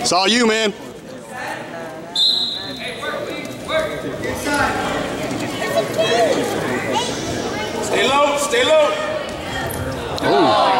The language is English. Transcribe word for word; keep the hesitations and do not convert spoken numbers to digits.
It's all you, man. Stay low, stay low. Oh.